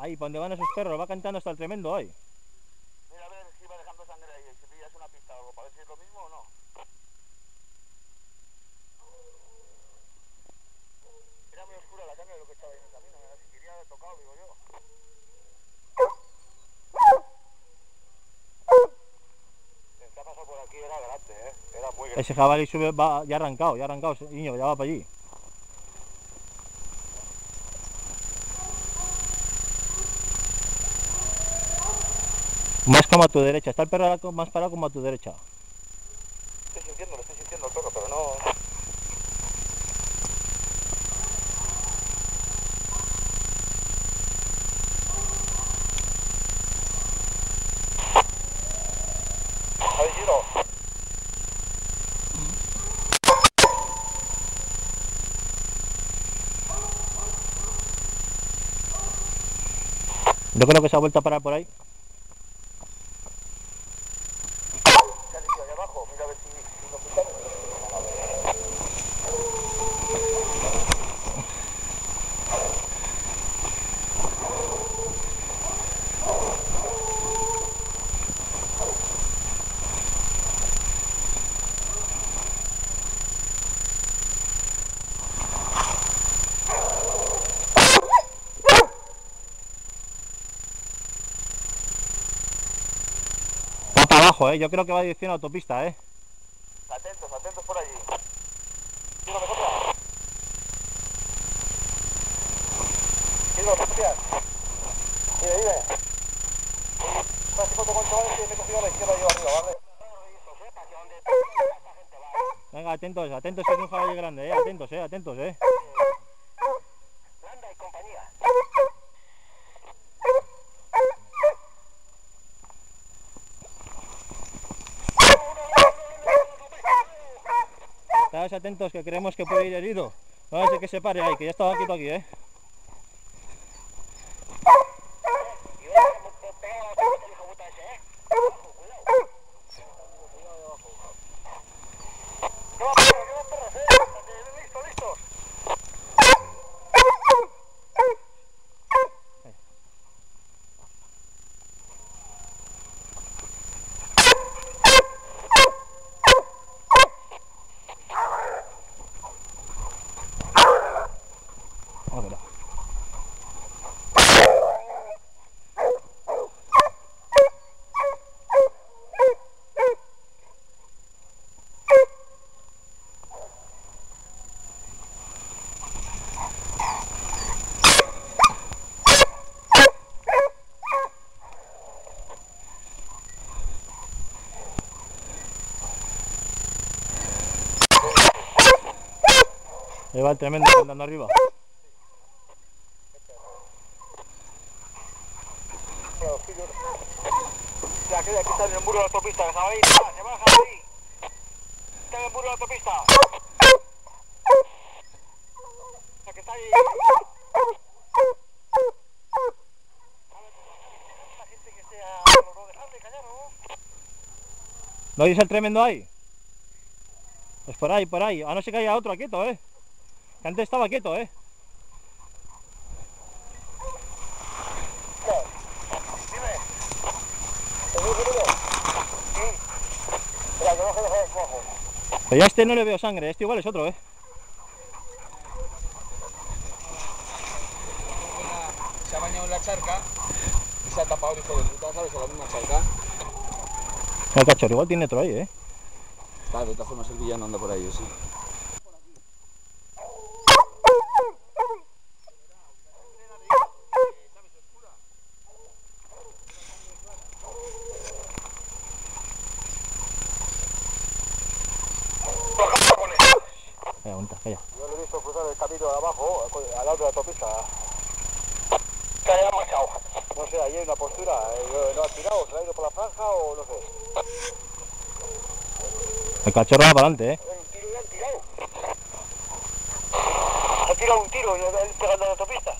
Ahí, ¿para dónde van esos perros? Va cantando hasta el tremendo ahí. Mira a ver si va dejando sangre ahí, si pillas una pista o algo, para ver si es lo mismo o no. Era muy oscura la sangre de lo que estaba ahí en el camino, si quería haber tocado, digo yo. El que ha pasado por aquí era grande, era muy grande. Ese jabalí sube, va, ya ha arrancado, niño, ya va para allí. Más como a tu derecha, está el perro más parado como a tu derecha. Lo estoy sintiendo el perro, pero no... A ver, giro. Yo creo que se ha vuelto a parar por ahí. Casi allá abajo, mira a ver si nos juntamos. Va para abajo, yo creo que va dirección a autopista, Atentos, atentos por allí. Giro, ¿me copias? Giro, ¿me copias? Dime. Cuánto antes me he cogido a la izquierda yo arriba, ¿vale? Venga, atentos, atentos, que es un jabalí grande, atentos, atentos, Landa y compañía. Estáis atentos, que creemos que puede ir herido. No va a ser que se pare ahí, que ya estaba quieto aquí, Listos. Vamos. Ahí va el tremendo andando arriba. Ya, que aquí está en el muro de la autopista, el jabalí, se va el jabalí. Está en el muro de la autopista. La que está ahí. La gente que esté a lo dejarle callar, ¿no? ¿No oyes el tremendo ahí? Pues por ahí, por ahí. A no ser que haya otro quieto, Que antes estaba quieto, Dime. ¿Te veo seguro? Sí. Espera, que bajo. Pero ya este no le veo sangre, este igual es otro, Se ha bañado en la charca y se ha tapado el hijo de puta, ¿sabes? En la misma charca. El cachorro igual tiene otro ahí, Claro, de todas formas el villano anda por ahí, sí. Calla. Yo lo he visto cruzar el camino de abajo, al lado de la autopista. Se ha marchado. No sé, ahí hay una postura. ¿No ha tirado? ¿Se ha ido por la franja o no sé? El cachorro va para adelante, Un tiro y han tirado. Ha tirado un tiro y pegando a la autopista.